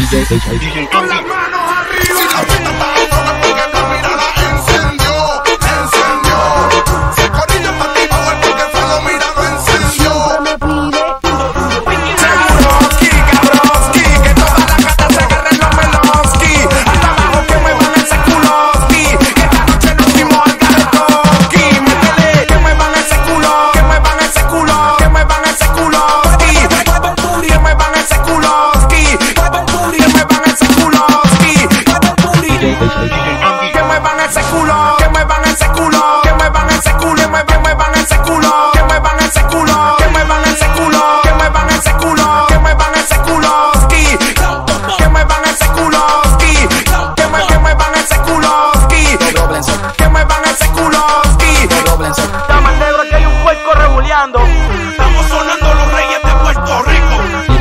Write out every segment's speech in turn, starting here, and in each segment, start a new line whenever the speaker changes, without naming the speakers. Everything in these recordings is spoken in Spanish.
Con las manos arriba. Si la fiesta está a todo porque la mirada encendió. Se corillo para ti power porque fue lo mirado encendió. Seguroski, cabroski, que toda la gata se agarren los meloski. Hasta abajo que muevan ese culoski, que esta noche nos fuimos al garetoski. Métele, que muevan ese culo, que muevan ese culo, que muevan ese culoski. Que muevan ese culoski, que muevan ese culoski. Que muevan ese culo, que muevan ese culo, que muevan ese culo, muevan ese culo, que muevan ese culo, que muevan ese culo, que muevan ese culo, que muevan ese culoski, que muevan ese culoski, que muevan ese culoski, que muevan ese culoski.
Llama al negro que hay un puerco rebuleando. Estamos sonando los reyes de Puerto Rico.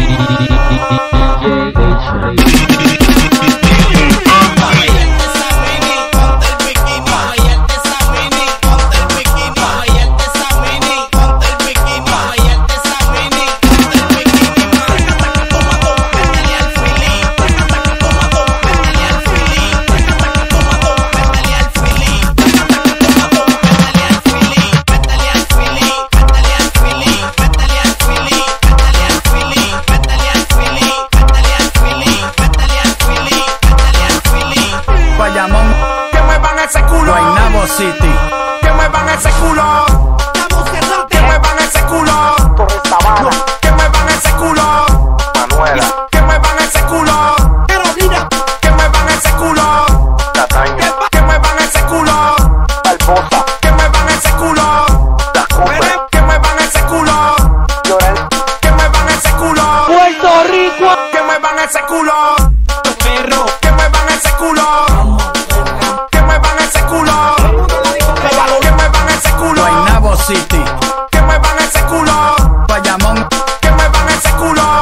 Bayamón,
Que muevan ese culo,
Guaynabo City,
que muevan ese culo, que muevan ese culo, que muevan ese culo, que muevan ese culo, que muevan ese culo, que muevan ese culo, que muevan ese culo, que muevan ese culo, que muevan ese culo,
Puerto Rico.
que muevan ese culo,
Los perros.
que muevan ese culo, que muevan ese culo, que muevan ese culo,
Guaynabo City,
que muevan ese culo,
Bayamón,
que muevan ese culo,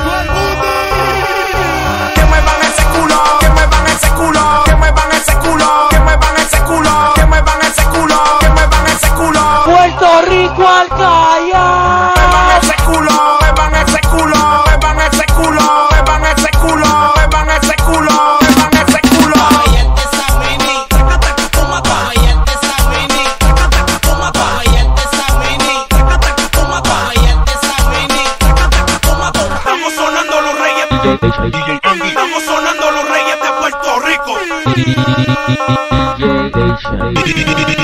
que muevan ese culo, que muevan ese culo, que muevan ese culo, que muevan ese culo, que muevan ese culo, que muevan ese culo.
Puerto Rico al callar.
Muevan ese culo, muevan ese culo, muevan ese culo, muevan ese culo, muevan ese culo, muevan ese culo.
Estamos sonando los reyes. Estamos sonando los reyes de Puerto Rico.